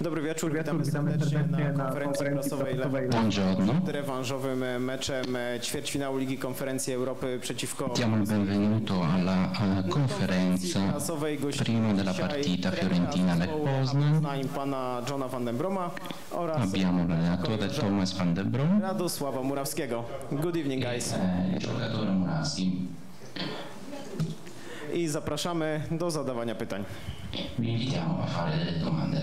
Dobry wieczór, witamy serdecznie na konferencji prasowej rewanżowym meczem ćwierćfinału Ligi Konferencji Europy przeciwko... Diamo il benvenuto alla conferenza prima della partita Fiorentina-Lech Poznań. Pana Johna van den Broma oraz abbiamo l'allenatore Thomas van den Brom Radosława Murawskiego. Good evening, guys. Giocatore Murawski. I zapraszamy do zadawania pytań. Vi invitiamo a fare delle domande.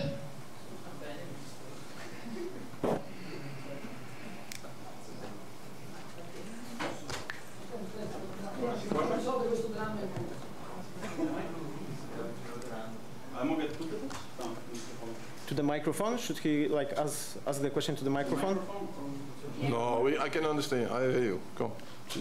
To the microphone? Should he like ask the question to the microphone? No, I can understand. I hear you. Come.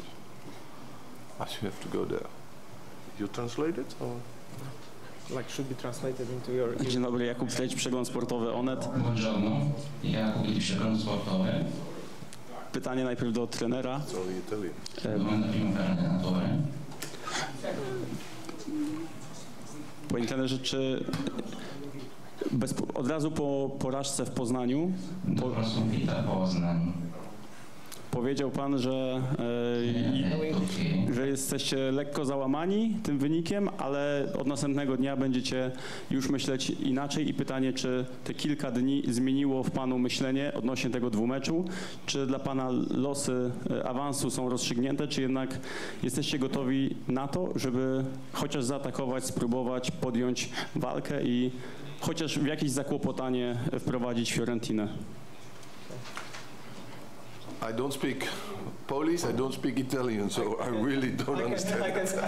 I have to go there. You translate it? Or? Like should be translated into your... Dzień dobry, Jakub Fleć, Przegląd Sportowy Onet. Buongiorno, Jakub Fleć, Przegląd Sportowy. Pytanie najpierw do trenera. It's only Italian. Domanda prima per l'allenatore. Panie trenerze, czy od razu po porażce w Poznaniu powiedział pan, że jesteście lekko załamani tym wynikiem, ale od następnego dnia będziecie już myśleć inaczej i pytanie, czy te kilka dni zmieniło w panu myślenie odnośnie tego dwumeczu, czy dla pana losy awansu są rozstrzygnięte, czy jednak jesteście gotowi na to, żeby chociaż zaatakować, spróbować podjąć walkę i chociaż w jakieś zakłopotanie wprowadzić Fiorentinę? I don't speak Polish, I don't speak Italian, so I really don't understand.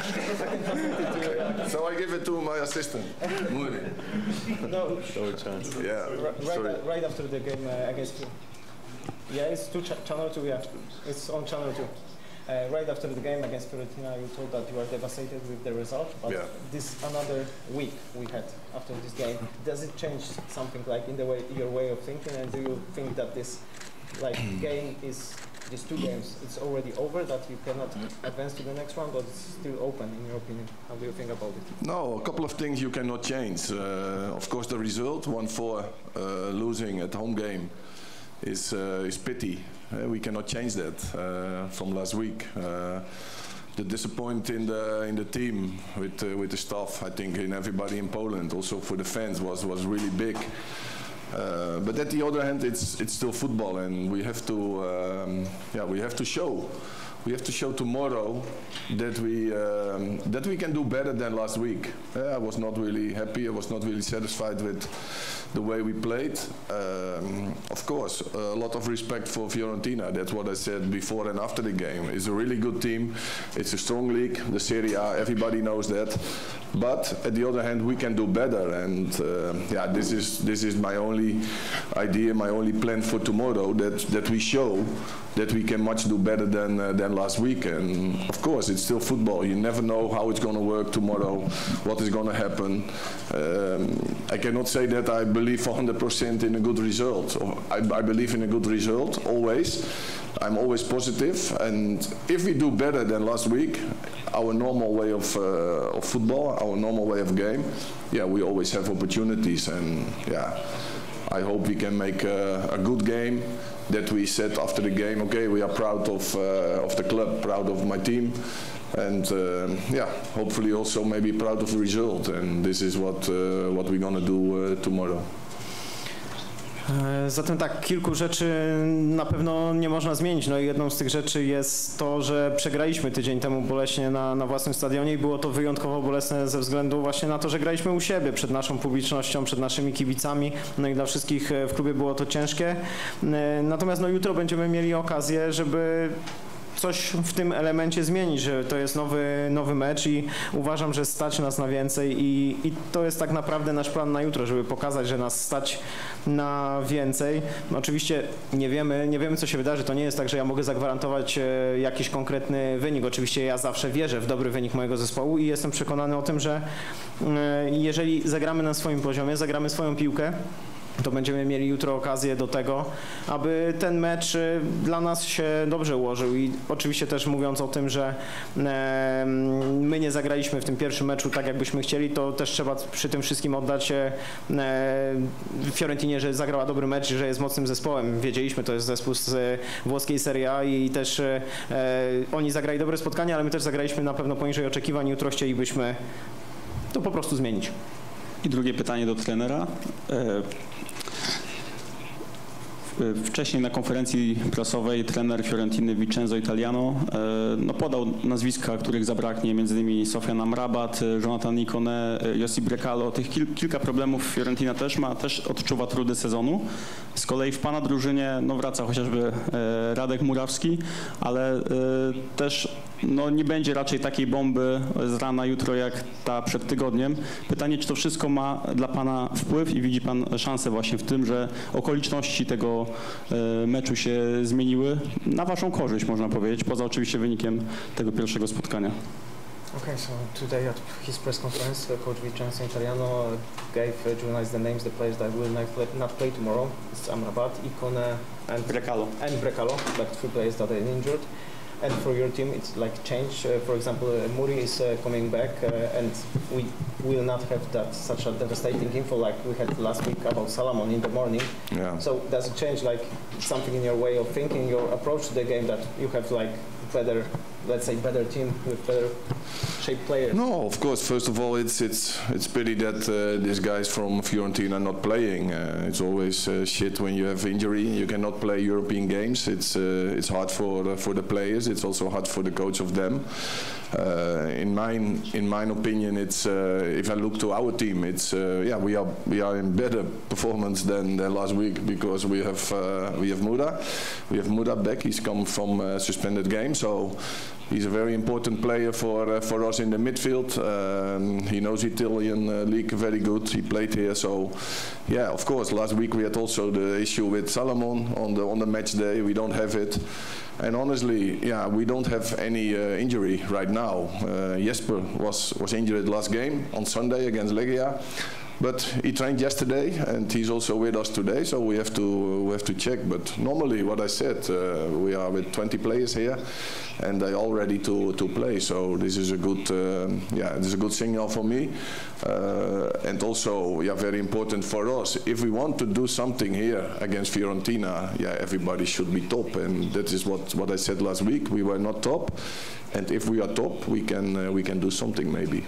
So I give it to my assistant, Muri. No, Yeah. right after the game against... Yeah, it's channel 2, yeah. It's on channel 2. Right after the game against Fiorentina, you told that you are devastated with the result, but this another week we had after this game. Does it change something like in the way, your way of thinking, and do you think that this game is, these two games, it's already over, that you cannot advance to the next round, or it's still open in your opinion? How do you think about it? No, a couple of things you cannot change. Of course the result, 1-4, losing at home game is pity. We cannot change that from last week. The disappointment in the team with the staff, I think, in everybody in Poland, also for the fans, was really big. But at the other hand, it's still football, and we have to show. We have to show tomorrow that we can do better than last week. I was not really happy. I was not really satisfied with the way we played. Of course, a lot of respect for Fiorentina. That's what I said before and after the game. It's a really good team. It's a strong league. The Serie A, everybody knows that. But at the other hand, we can do better. And this is my only idea, my only plan for tomorrow. That we show that we can much do better than last week. And of course, it's still football. You never know how it's going to work tomorrow, what is going to happen. I cannot say that I believe 100% in a good result. I believe in a good result, always. I'm always positive. And if we do better than last week, our normal way of football, our normal way of game, we always have opportunities. And I hope we can make a good game. That we said after the game, okay, we are proud of the club, proud of my team, and hopefully also maybe proud of the result. And this is what we're gonna do tomorrow. Zatem tak, kilku rzeczy na pewno nie można zmienić. No i jedną z tych rzeczy jest to, że przegraliśmy tydzień temu boleśnie na własnym stadionie i było to wyjątkowo bolesne ze względu właśnie na to, że graliśmy u siebie, przed naszą publicznością, przed naszymi kibicami. No i dla wszystkich w klubie było to ciężkie. Natomiast jutro będziemy mieli okazję, żeby coś w tym elemencie zmienić, że to jest nowy mecz i uważam, że stać nas na więcej i to jest tak naprawdę nasz plan na jutro, żeby pokazać, że nas stać na więcej. No oczywiście nie wiemy co się wydarzy, to nie jest tak, że ja mogę zagwarantować jakiś konkretny wynik. Oczywiście ja zawsze wierzę w dobry wynik mojego zespołu i jestem przekonany o tym, że jeżeli zagramy na swoim poziomie, zagramy swoją piłkę, to będziemy mieli jutro okazję do tego, aby ten mecz dla nas się dobrze ułożył i oczywiście też mówiąc o tym, że my nie zagraliśmy w tym pierwszym meczu tak jakbyśmy chcieli, to też trzeba przy tym wszystkim oddać Fiorentinie, że zagrała dobry mecz i że jest mocnym zespołem. Wiedzieliśmy, to jest zespół z włoskiej Serie A i też oni zagrali dobre spotkanie, ale my też zagraliśmy na pewno poniżej oczekiwań. Jutro chcielibyśmy to po prostu zmienić. I drugie pytanie do trenera. Wcześniej na konferencji prasowej trener Fiorentiny Vincenzo Italiano podał nazwiska, których zabraknie, m.in. Sofian Amrabat, Jonathan Ikone, Josip Brekalo. Tych kilka problemów Fiorentina też ma, też odczuwa trudy sezonu. Z kolei w pana drużynie wraca chociażby Radek Murawski, ale też nie będzie raczej takiej bomby z rana jutro jak ta przed tygodniem. Pytanie, czy to wszystko ma dla pana wpływ i widzi pan szansę właśnie w tym, że okoliczności tego meczu się zmieniły na waszą korzyść, można powiedzieć, poza oczywiście wynikiem tego pierwszego spotkania. Okay, so today at his press conference, Coach Vincenzo Italiano gave journalists the names, the players that will not play tomorrow. It's Amrabat, Ikone and Brekalo, like 3 players that are injured. And for your team, it's like change. For example, Muri is coming back, and we will not have such a devastating info like we had last week about Salamon in the morning. Yeah. So does it change like something in your way of thinking, your approach to the game, that you have like better, let's say, better team with better shaped players? No, of course. First of all, it's pity that these guys from Fiorentina are not playing. It's always shit when you have injury. You cannot play European games. It's hard for the players. It's also hard for the coach of them. In my opinion, it's if I look to our team, it's we are in better performance than last week because we have Muda back. He's come from a suspended game, so he's a very important player for us in the midfield. He knows Italian league very good. He played here, so yeah, of course. Last week we had also the issue with Salamon on the match day. We don't have it. And honestly, yeah, we don't have any injury right now. Jesper was injured last game on Sunday against Legia, but he trained yesterday and he's also with us today. So we have to check. But normally, what I said, we are with 20 players here, and they all ready to play. So this is a good, this is a good signal for me, and also very important for us. If we want to do something here against Fiorentina, everybody should be top, and that is what I said last week. We were not top, and if we are top, we can do something maybe.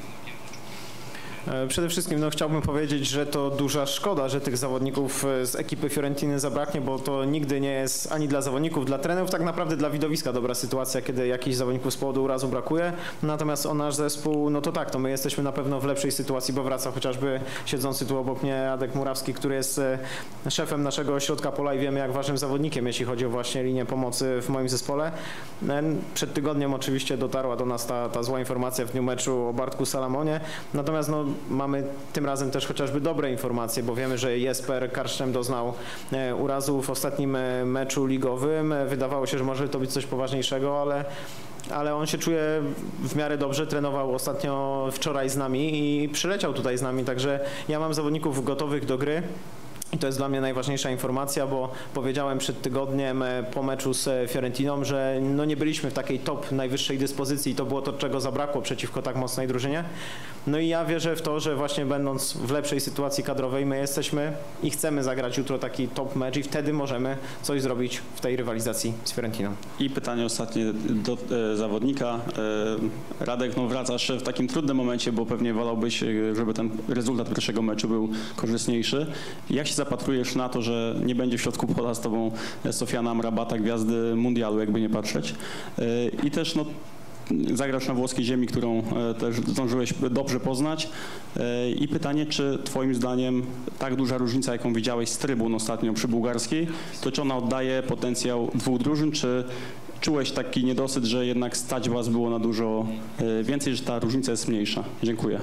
Przede wszystkim chciałbym powiedzieć, że to duża szkoda, że tych zawodników z ekipy Fiorentiny zabraknie, bo to nigdy nie jest ani dla zawodników, dla trenerów, tak naprawdę dla widowiska dobra sytuacja, kiedy jakichś zawodników z powodu urazu brakuje. Natomiast o nasz zespół, to my jesteśmy na pewno w lepszej sytuacji, bo wraca chociażby siedzący tu obok mnie Radek Murawski, który jest szefem naszego środka pola i wiemy, jak ważnym zawodnikiem, jeśli chodzi o właśnie linię pomocy w moim zespole. Przed tygodniem oczywiście dotarła do nas ta zła informacja w dniu meczu o Bartku Salamonie, natomiast mamy tym razem też chociażby dobre informacje, bo wiemy, że Jesper Karszczem doznał urazu w ostatnim meczu ligowym. Wydawało się, że może to być coś poważniejszego, ale on się czuje w miarę dobrze, trenował ostatnio wczoraj z nami i przyleciał tutaj z nami, także ja mam zawodników gotowych do gry. I to jest dla mnie najważniejsza informacja, bo powiedziałem przed tygodniem po meczu z Fiorentiną, że nie byliśmy w takiej top najwyższej dyspozycji i to było to, czego zabrakło przeciwko tak mocnej drużynie. I ja wierzę w to, że właśnie będąc w lepszej sytuacji kadrowej my jesteśmy i chcemy zagrać jutro taki top mecz i wtedy możemy coś zrobić w tej rywalizacji z Fiorentiną. I pytanie ostatnie do zawodnika. Radek, wracasz w takim trudnym momencie, bo pewnie wolałbyś, żeby ten rezultat pierwszego meczu był korzystniejszy. Jak się zapatrujesz na to, że nie będzie w środku pola z tobą Sofiana Amrabata, gwiazdy mundialu, jakby nie patrzeć? I też zagrasz na włoskiej ziemi, którą też zdążyłeś dobrze poznać. I pytanie, czy twoim zdaniem tak duża różnica, jaką widziałeś z trybun ostatnio przy bułgarskiej, to czy ona oddaje potencjał dwóch drużyn, czy czułeś taki niedosyt, że jednak stać was było na dużo więcej, że ta różnica jest mniejsza? Dziękuję.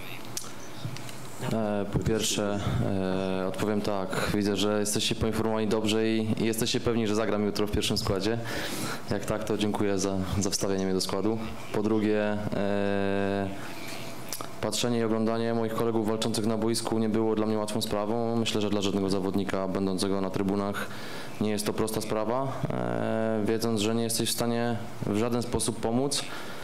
Po pierwsze odpowiem tak, widzę, że jesteście poinformowani dobrze i jesteście pewni, że zagram jutro w pierwszym składzie. Jak tak, to dziękuję za wstawienie mnie do składu. Po drugie, patrzenie i oglądanie moich kolegów walczących na boisku nie było dla mnie łatwą sprawą. Myślę, że dla żadnego zawodnika będącego na trybunach nie jest to prosta sprawa, wiedząc, że nie jesteś w stanie w żaden sposób pomóc.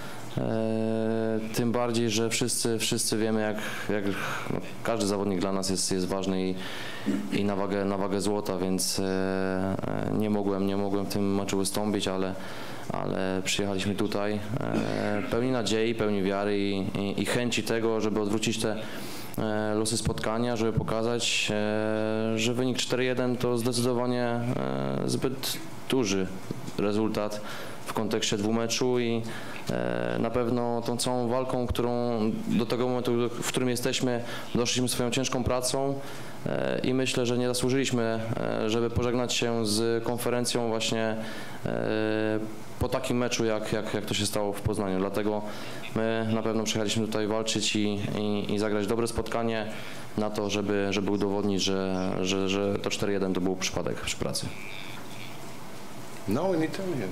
Tym bardziej, że wszyscy wiemy, jak no, każdy zawodnik dla nas jest ważny i na wagę złota, więc nie mogłem w tym meczu wystąpić, ale przyjechaliśmy tutaj pełni nadziei, pełni wiary i chęci tego, żeby odwrócić te losy spotkania, żeby pokazać, że wynik 4-1 to zdecydowanie zbyt duży rezultat w kontekście dwumeczu i na pewno tą całą walką, którą do tego momentu, w którym jesteśmy, doszliśmy swoją ciężką pracą i myślę, że nie zasłużyliśmy, żeby pożegnać się z konferencją właśnie po takim meczu, jak to się stało w Poznaniu. Dlatego my na pewno przyjechaliśmy tutaj walczyć i zagrać dobre spotkanie na to, żeby udowodnić, że to 4-1 to był przypadek przy pracy. No, in Italian.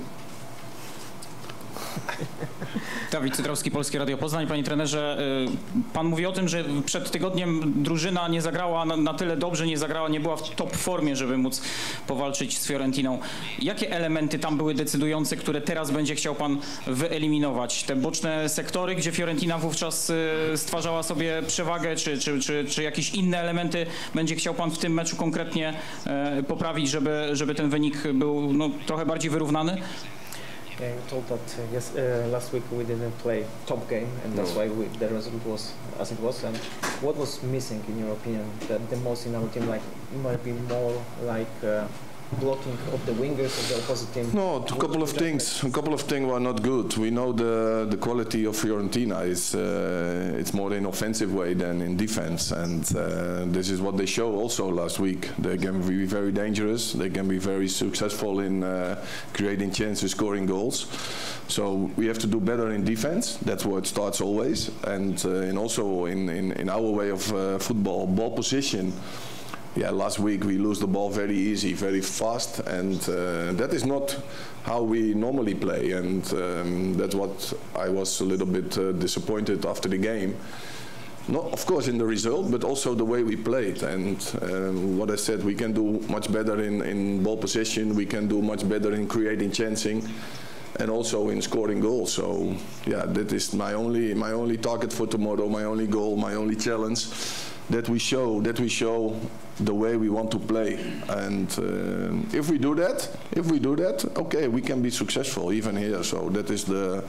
Dawid Cytrowski, Polskie Radio Poznań. Panie trenerze, pan mówi o tym, że przed tygodniem drużyna nie zagrała na tyle dobrze, nie była w top formie, żeby móc powalczyć z Fiorentiną. Jakie elementy tam były decydujące, które teraz będzie chciał pan wyeliminować? Te boczne sektory, gdzie Fiorentina wówczas stwarzała sobie przewagę, czy jakieś inne elementy będzie chciał pan w tym meczu konkretnie poprawić, żeby ten wynik był no, trochę bardziej wyrównany? Yeah, you told that last week we didn't play top game, and that's why the result was as it was. And what was missing, in your opinion, the most in our team? Like, it might be more like blocking of the wingers of the opposite team. No, a couple of things were not good. We know the quality of Fiorentina is it's more in offensive way than in defense, and this is what they show also last week. They can be very dangerous. They can be very successful in creating chances, scoring goals. So we have to do better in defense. That's where it starts always, and also in our way of football, ball position. Yeah, last week we lose the ball very easy, very fast, and that is not how we normally play, and that's what I was a little bit disappointed after the game. Not, of course, in the result, but also the way we played. And what I said, we can do much better in ball possession. We can do much better in creating chancing, and also in scoring goals. So, yeah, that is my only target for tomorrow. My only goal, my only challenge. That we show the way we want to play, and if we do that, okay, we can be successful even here. So that is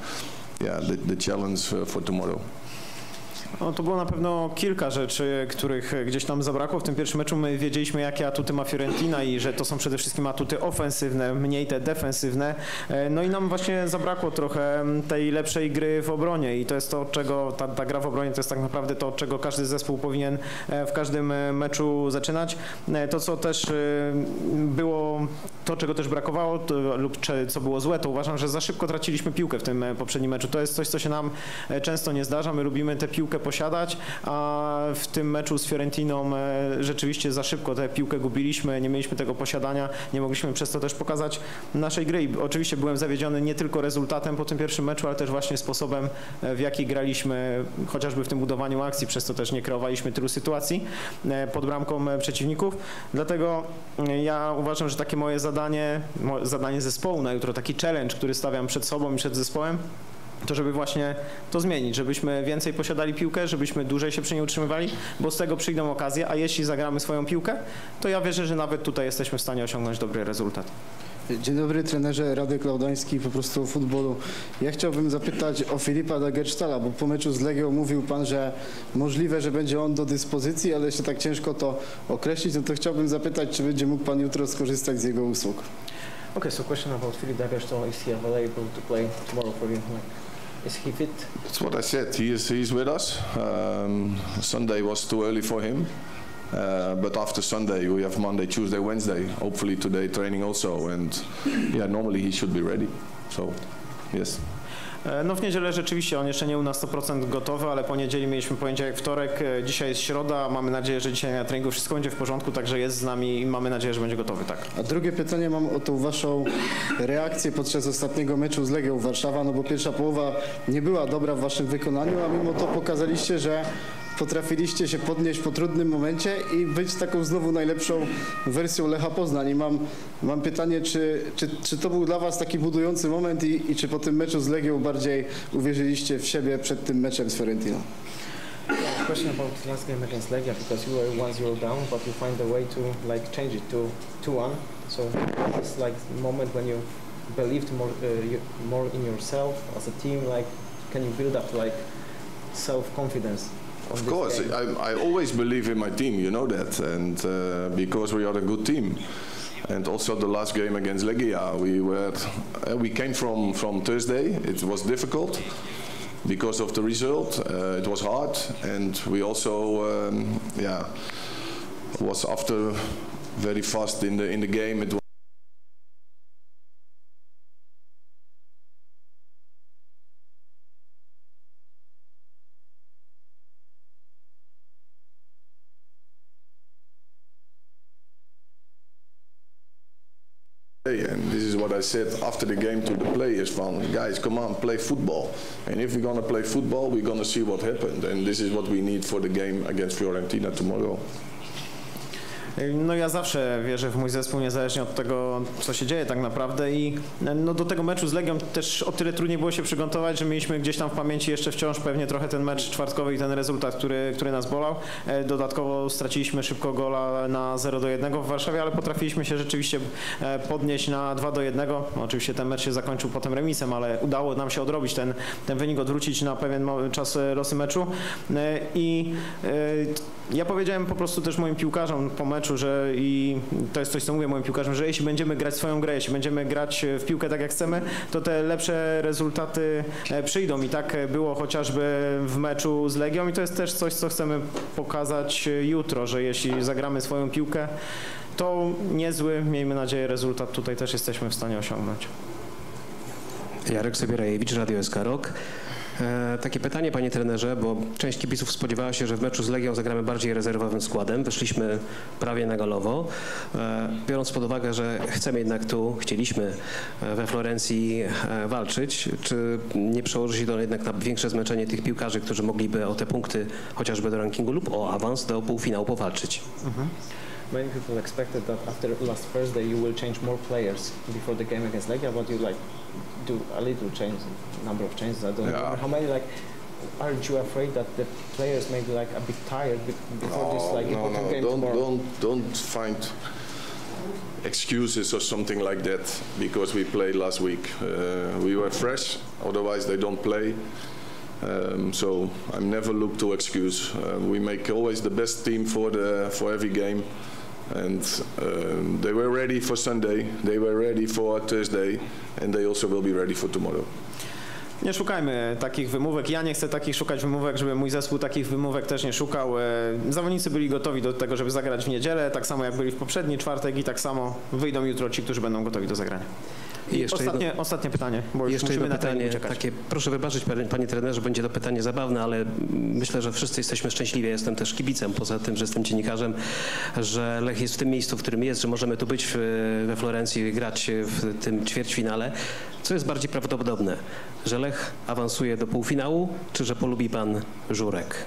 the challenge for tomorrow. No, to było na pewno kilka rzeczy, których gdzieś tam zabrakło. W tym pierwszym meczu my wiedzieliśmy, jakie atuty ma Fiorentina i że to są przede wszystkim atuty ofensywne, mniej te defensywne. No i nam właśnie zabrakło trochę tej lepszej gry w obronie i to jest to, czego ta gra w obronie to jest tak naprawdę to, od czego każdy zespół powinien w każdym meczu zaczynać. To, co też było, to czego też brakowało lub co było złe, to uważam, że za szybko traciliśmy piłkę w tym poprzednim meczu. To jest coś, co się nam często nie zdarza. My lubimy tę piłkę posiadać, a w tym meczu z Fiorentiną rzeczywiście za szybko tę piłkę gubiliśmy, nie mieliśmy tego posiadania, nie mogliśmy przez to też pokazać naszej gry. I oczywiście byłem zawiedziony nie tylko rezultatem po tym pierwszym meczu, ale też właśnie sposobem, w jaki graliśmy, chociażby w tym budowaniu akcji, przez to też nie kreowaliśmy tylu sytuacji pod bramką przeciwników. Dlatego ja uważam, że takie moje zadanie zespołu na jutro, taki challenge, który stawiam przed sobą i przed zespołem, to żeby właśnie to zmienić, żebyśmy więcej posiadali piłkę, żebyśmy dłużej się przy niej utrzymywali, bo z tego przyjdą okazje, a jeśli zagramy swoją piłkę, to ja wierzę, że nawet tutaj jesteśmy w stanie osiągnąć dobry rezultat. Dzień dobry, trenerze, Radek Laudański, po prostu o futbolu. Ja chciałbym zapytać o Filipa Dagerstala, bo po meczu z Legią mówił pan, że możliwe, że będzie on do dyspozycji, ale jeszcze tak ciężko to określić, no to chciałbym zapytać, czy będzie mógł pan jutro skorzystać z jego usług. Okay, so question about Filip Dagerstal. Is he available to play tomorrow for you? Is he fit? That's what I said. He's with us. Sunday was too early for him. But after Sunday we have Monday, Tuesday, Wednesday. Hopefully today training also, and yeah, normally he should be ready. So, yes. No w niedzielę rzeczywiście on jeszcze nie był na 100% gotowy, ale po niedzieli mieliśmy poniedziałek, wtorek, dzisiaj jest środa, mamy nadzieję, że dzisiaj na treningu wszystko będzie w porządku, także jest z nami i mamy nadzieję, że będzie gotowy, tak. A drugie pytanie mam o tą waszą reakcję podczas ostatniego meczu z Legią Warszawa, no bo pierwsza połowa nie była dobra w waszym wykonaniu, a mimo to pokazaliście, że potrafiliście się podnieść po trudnym momencie i być taką znowu najlepszą wersją Lecha Poznań. I mam pytanie, czy to był dla was taki budujący moment i czy po tym meczu z Legią bardziej uwierzyliście w siebie przed tym meczem z Fiorentiną? Question about last game against Legia, because you were 1-0 down, but you find a way to like change it to 2-1. So it's like the moment when you believed more in yourself as a team. Like, can you build up like self-confidence? Of course, I always believe in my team, you know that, and because we are a good team. And also the last game against Legia, we came from Thursday. It was difficult because of the result. It was hard, and we also, was after very fast in the game. It was and this is what I said after the game to the players, guys, come on, play football. And if we're going to play football, we're going to see what happened. And this is what we need for the game against Fiorentina tomorrow. No ja zawsze wierzę w mój zespół, niezależnie od tego, co się dzieje tak naprawdę i no do tego meczu z Legią też o tyle trudniej było się przygotować, że mieliśmy gdzieś tam w pamięci jeszcze wciąż pewnie trochę ten mecz czwartkowy i ten rezultat, który nas bolał. Dodatkowo straciliśmy szybko gola na 0-1 w Warszawie, ale potrafiliśmy się rzeczywiście podnieść na 2-1. Oczywiście ten mecz się zakończył potem remisem, ale udało nam się odrobić ten wynik, odwrócić na pewien czas losy meczu i ja powiedziałem po prostu też moim piłkarzom po meczu, że i to jest coś, co mówię moim piłkarzom, że jeśli będziemy grać swoją grę, jeśli będziemy grać w piłkę tak jak chcemy, to te lepsze rezultaty przyjdą i tak było chociażby w meczu z Legią i to jest też coś, co chcemy pokazać jutro, że jeśli zagramy swoją piłkę, to niezły, miejmy nadzieję, rezultat tutaj też jesteśmy w stanie osiągnąć. Jarek Sobierajewicz, Radio SK Rock. Takie pytanie, panie trenerze, bo część kibiców spodziewała się, że w meczu z Legią zagramy bardziej rezerwowym składem. Wyszliśmy prawie na galowo. Biorąc pod uwagę, że chcieliśmy we Florencji walczyć, czy nie przełoży się to jednak na większe zmęczenie tych piłkarzy, którzy mogliby o te punkty chociażby do rankingu lub o awans do półfinału powalczyć? Many people expected that after last Thursday you will change more players before the game against Legia, but you do a little change, number of changes. I don't remember how many. Aren't you afraid that the players may be a bit tired before this important game tomorrow? Don't find excuses or something like that because we played last week. We were fresh, otherwise they don't play. So I never look to excuse. We make always the best team for every game. And they were ready for Sunday, they were ready for Thursday, and they also will be ready for tomorrow. Nie szukajmy takich wymówek. Ja nie chcę takich szukać wymówek, żeby mój zespół takich wymówek też nie szukał. Zawodnicy byli gotowi do tego, żeby zagrać w niedzielę, tak samo jak byli w poprzedni czwartek i tak samo wyjdą jutro ci, którzy będą gotowi do zagrania. I ostatnie pytanie, bo jeszcze musimy jedno na pytanie, takie, proszę wybaczyć panie trenerze, będzie to pytanie zabawne, ale myślę, że wszyscy jesteśmy szczęśliwi, jestem też kibicem, poza tym, że jestem dziennikarzem, że Lech jest w tym miejscu, w którym jest, że możemy tu być we Florencji, grać w tym ćwierćfinale. Co jest bardziej prawdopodobne, że Lech awansuje do półfinału, czy że polubi pan Żurek?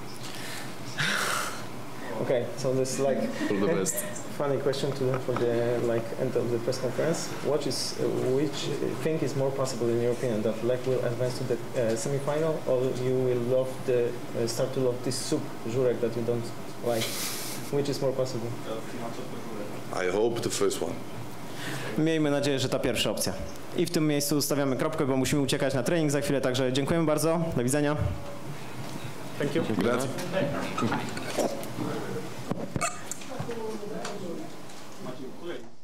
Okay, so this all the best. Funny question for the end of the press conference. Which thing is more possible in your opinion, that Lech will advance to the semi-final, or you will start to love this soup Żurek that you don't like? Which is more possible? I hope the first one. Miejmy nadzieję, że ta pierwsza opcja. I w tym miejscu stawiamy kropkę, bo musimy uciekać na trening za chwilę, także dziękujemy bardzo. Do widzenia. Thank you. Grazie.